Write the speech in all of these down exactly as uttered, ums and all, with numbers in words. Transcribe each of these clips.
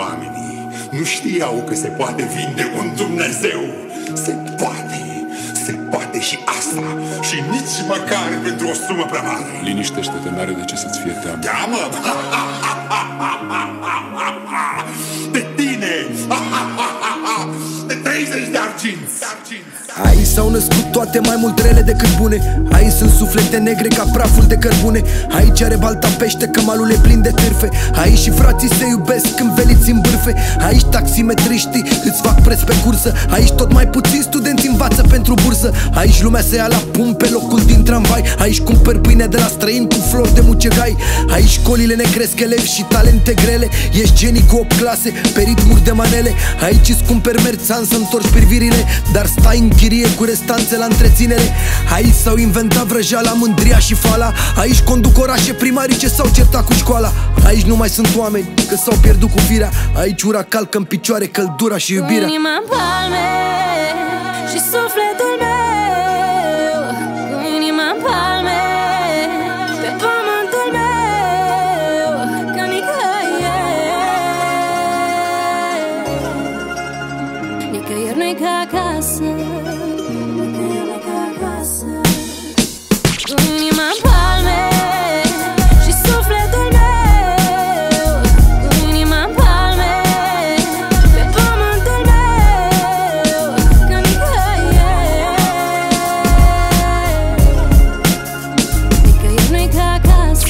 oamenii nu știau că se poate vinde un Dumnezeu. Se poate, se poate și asta, și nici măcar pentru o sumă prea mare. Liniștește-te, n-are de ce să-ți fie teamă. Teamă? De tine! De treizeci de arginți! Aici s-au născut toate mai mult rele decât bune. Aici sunt suflete negre ca praful de cărbune. Aici are balta pește că malul e plin de târfe. Aici și frații se iubesc înveliți în bârfe. Aici taximetriștii îți fac preț pe cursă. Aici tot mai puțin studenți învață pentru bursă. Aici lumea se ia la pum pe locul din tramvai. Aici cumperi pâine de la străini cu flori de mucegai. Aici școlile ne cresc elevi și talente grele. Ești genii cu opt clase pe ritmuri de manele. Aici îți cumperi merțan să întorci privirile, dar stai în chirie cu restanțe la întreținere. Aici s-au inventat vrăjeala, mândria și fala. Aici conduc orașe primarii ce s-au certat cu școala. Aici nu mai sunt oameni că s-au pierdut cu firea. Aici ura calcă în picioare căldura și iubirea. Cu inima în palme și sufletul meu, cu inima în palme pe pământul meu, ca nicăieri, nicăieri nu-i ca acasă. Cu inima în palme și sufletul meu, cu inima în palme pe pământul meu, ca nicăieri, nicăieri nu-i ca acasă.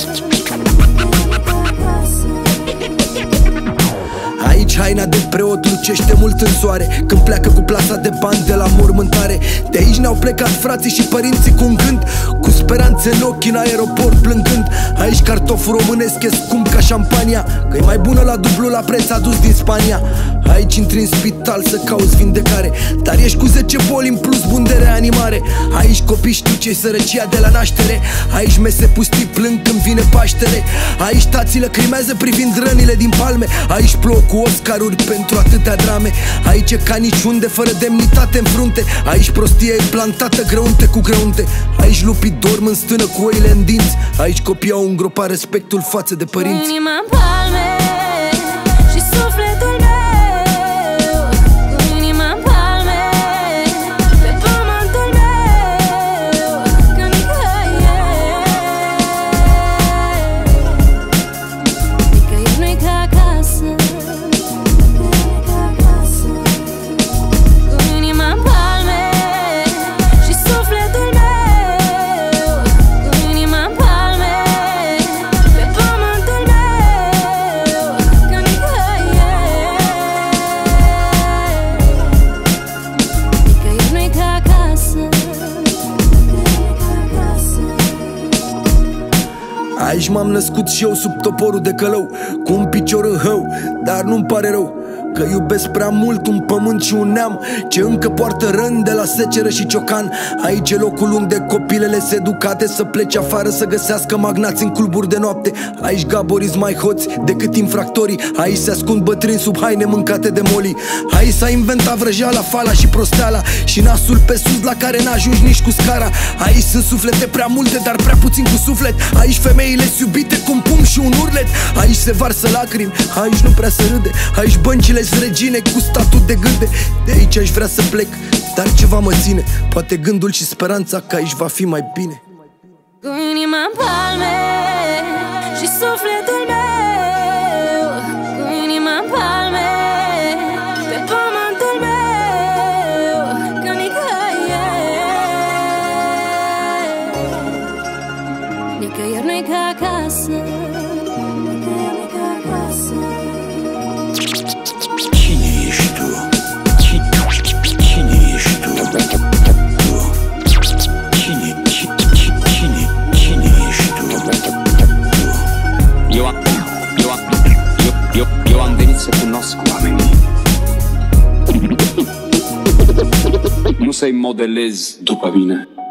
Aici haina de preot lucește mult în soare când pleacă cu plasa de bani de la mormântare. De aici ne-au plecat frații și părinții cu un gând, cu speranțe în ochi în aeroport plângând. Aici cartoful românesc e scump ca șampania, că e mai bună la dublu la preț adus din Spania. Aici intri în spital să cauți vindecare, dar ești cu zece boli în plus bun de reanimare. Aici copii știu ce-i sărăcia de la naștere. Aici mese pustii plâng când vine Paștele. Aici tații lăcrimează privind rănile din palme. Aici plouă cu Oscaruri pentru atâtea drame. Aici e ca niciunde fără demnitate în frunte. Aici prostia e plantată grăunte cu grăunte. Aici lupii dorm în stână cu oile în dinți. Aici copiii au îngropat respectul față de părinți. Cu inima în palme și sufletul meu, cu inima în palme pe pământul meu, ca nicăieri, nicăieri nu-i ca acasă. Cu inima în palme și sufletul meu, cu inima în palme pe pământul meu, ca nicăieri, nicăieri nu-i ca acasă. Aici m-am născut și eu sub toporul de călău, cu un picior în hău, dar nu-mi pare rău că iubesc prea mult un pământ și un neam ce încă poartă răni de la seceră și ciocan. Aici e locul unde copilele se educate să plece afară să găsească magnați în cluburi de noapte. Aici gaborii mai hoți decât infractorii. Aici se ascund bătrâni sub haine mâncate de moli. Aici s-a inventat vrăjeala, fala și prosteala și nasul pe sus la care n-ajungi nici cu scara. Aici sunt suflete prea multe, dar prea puțin cu suflet. Aici femeile iubite cu un pumn și un urlet. Aici se varsă lacrimi, aici nu prea se râde. Aici băncile regine cu statut de gânde. De aici aș vrea să plec, dar ceva mă ține, poate gândul și speranța că aici va fi mai bine. Cu inima în palme și sufletul meu, cu inima în palme pe pământul meu, ca nicăieri, nicăieri nu-i ca acasă. Cine ești tu? Cine ești tu? Tu? Cine, cine, cine ești tu? Tu? Eu am, eu am, eu, eu, eu am venit să cunosc oamenii. Nu să-i modelez după mine.